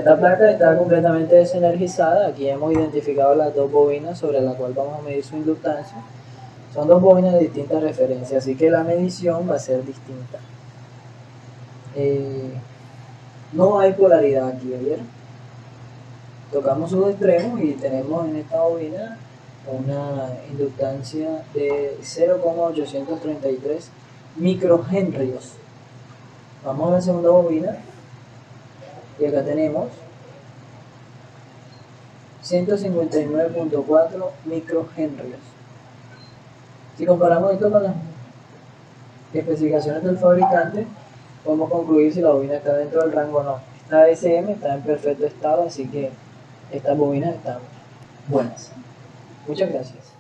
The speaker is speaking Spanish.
Esta placa está completamente desenergizada. Aquí hemos identificado las dos bobinas sobre las cuales vamos a medir su inductancia. Son dos bobinas de distintas referencias, así que la medición va a ser distinta. No hay polaridad aquí, ¿vieron? Tocamos sus extremos y tenemos en esta bobina una inductancia de 0,833 microhenrios. Vamos a la segunda bobina y acá tenemos 159.4 microhenrios. Si comparamos esto con las especificaciones del fabricante, podemos concluir si la bobina está dentro del rango o no. Esta SM está en perfecto estado, así que estas bobinas están buenas. Muchas gracias.